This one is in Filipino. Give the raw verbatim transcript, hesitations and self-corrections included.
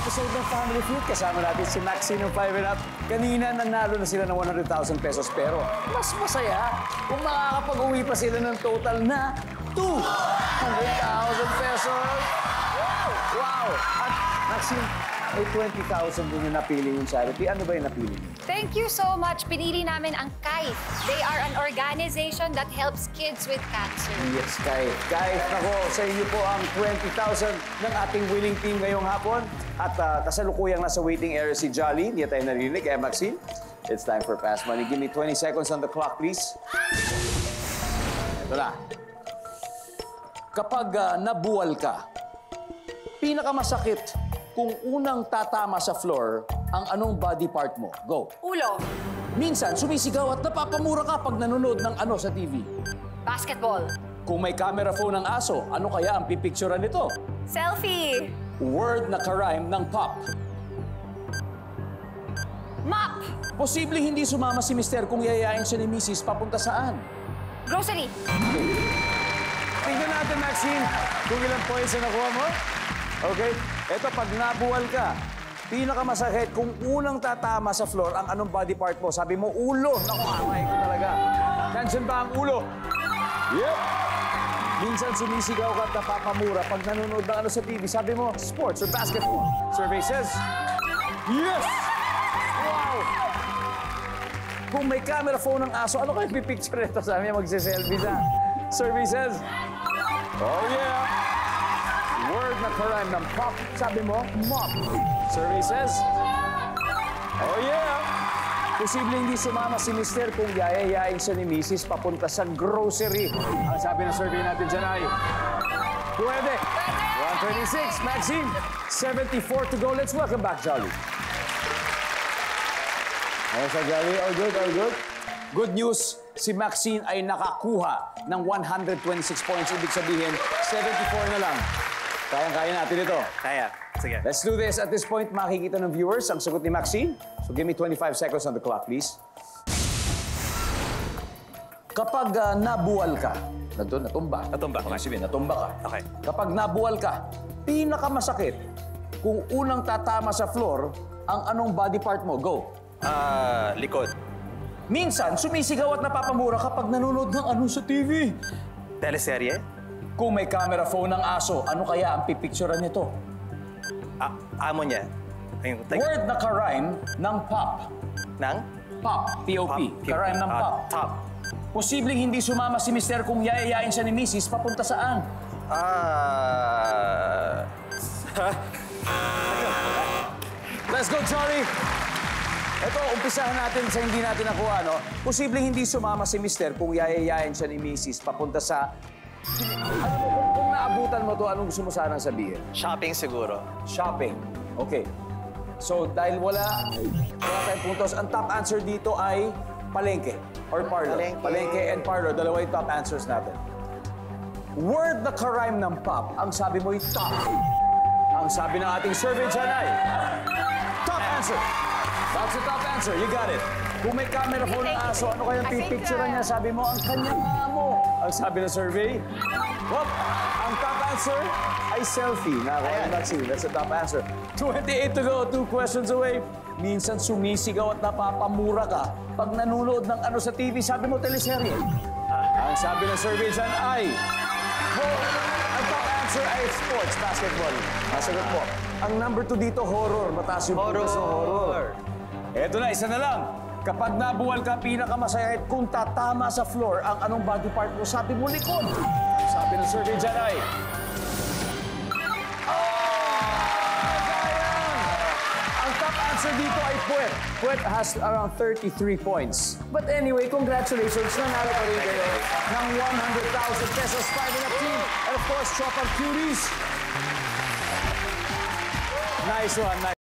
episode ng Family Feud. Kasama natin si Maxine ng five and up. Kanina, nanalo na sila ng one hundred thousand pesos. Pero mas masaya kung makakapag-uwi pa sila ng total na two hundred thousand pesos. Wow! Wow! At Maxine, may twenty thousand din yung napili yung charity. Ano ba yung napili niyo? Thank you so much. Pinili namin ang Kite. They are an organization that helps kids with cancer. Yes, Kite. Kite, nako, sa inyo po ang twenty thousand ng ating winning team ngayong hapon. At uh, kasalukuyang nasa waiting area si Jolly. Hindi tayo narinig. Kaya Maxine, it's time for Fast Money. Give me twenty seconds on the clock, please. Ito na. Kapag uh, nabuwal ka, pinakamasakit kung unang tatama sa floor ang anong body part mo. Go. Ulo. Minsan, sumisigaw at napapamura ka pag nanonood ng ano sa T V. Basketball. Kung may camera phone ng aso, ano kaya ang pipicturean nito? Selfie. Word na karime ng pop. Mop. Posibleng hindi sumama si Mister kung yayain siya ni Missus papunta saan? Grocery. Tingnan natin, Maxine, kung ilang points na nakuha mo. Okay? Eto, pag nabuwal ka, pinakamasakit kung unang tatama sa floor ang anong body part mo. Sabi mo, ulo. Naku, amay ko talaga. Nandiyan ba ang ulo? Yep. Minsan sumisigaw ka at napapamura pag nanonood ng ano sa T V. Sabi mo, sports or basketball. Survey says, yes! Wow! Kung may camera phone ng aso, ano kayo pipicture ito? Sabi niya, magsiselfie siya. Survey says, oh yeah! Word na karime ng pop. Sabi mo, mop. Survey says, oh yeah! Posible hindi sumama si Mister kung yayayain siya ni Missus papunta sa grocery. Ang sabi ng survey natin dyan ay, pwede. one twenty-six, Maxine. seventy-four to go. Let's welcome back, Jolly. Ano sa Jolly? All good, all good? Good news, si Maxine ay nakakuha ng one hundred twenty-six points. Ibig sabihin, seventy-four na lang. Kayang-kaya natin ito. Kaya. Sige. Let's do this. At this point, makikita ng viewers ang sagot ni Maxine. So give me twenty-five seconds on the clock, please. Kapag uh, nabuwal ka, nandun, natumba. Natumba, okay. Ibig sabihin, natumba ka. Okay. Kapag nabuwal ka, pinakamasakit kung unang tatama sa floor ang anong body part mo. Go. Ah, likod. Minsan, sumisigaw at napapamura kapag nanonood ng ano sa T V. Teleserye. Kung may camera phone ng aso, ano kaya ang pipicturean nito? Ah, amo niya. Ayun, tag- Word na karime ng pop. Nang? Pop, P O P. Pop. Karime ng Ah, pop. top. Posibleng hindi sumama si Mister kung yayayain siya ni Missus papunta saan? Ah... Let's go, Jory! Ito, umpisahan natin sa hindi natin nakuha, no? Posibleng hindi sumama si Mister kung yayayain siya ni Missus papunta sa... Alam mo, kung, kung naabutan mo to, anong gusto mo sanang sabihin? Shopping siguro. Shopping. Okay. So, dahil wala, wala tayong puntos, ang top answer dito ay palengke or parlor. Palengke. Palengke and parlor. Dalawa yung top answers natin. Word na karime ng pop, ang sabi mo ay top. Ang sabi ng ating survey dyan ay top answer. That's the top answer. You got it. Kung may camera phone ng aso, ano kayang pipicturean niya? Sabi mo, ang kanyang amo. Ang sabi ng survey, whoop, ang top answer ay selfie. Nakakuha Maxine. That's the top answer. twenty-eight to go. Two questions away. Minsan sumisigaw at napapamura ka pag nanonood ng ano sa T V. Sabi mo, teleserye. Ang sabi ng survey dyan ay, well, ang top answer ay sports, basketball. Masagot po. Ang number two dito, horror. Mataas yung puntos ng horror. Eto na, isa na lang. Kapag nabuwal ka, pinakamasayahit kung tatama sa floor ang anong body part mo, sabi mo likod. Sabi ng survey dyan ay... Oh! Sayang! Ang top answer dito ay puwet. Puwet has around thirty-three points. But anyway, congratulations. Nanalo pa rin kayo ng one hundred thousand pesos five and up team. And of course, Chopper Cuties. Nice one. Nice.